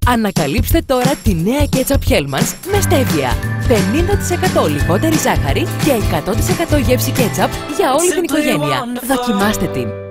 Ανακαλύψτε τώρα τη νέα κέτσαπ Hellmann's με στέβια. 50% λιγότερη ζάχαρη και 100% γεύση κέτσαπ για όλη την οικογένεια. Δοκιμάστε την!